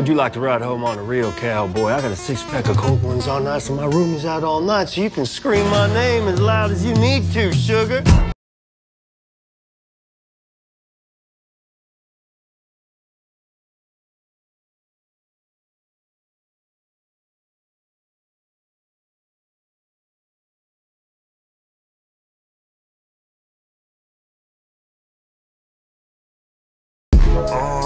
you like to ride home on a real cowboy? I got a six-pack of cold ones all night, so my room is out all night, so you can scream my name as loud as you need to, sugar. Oh.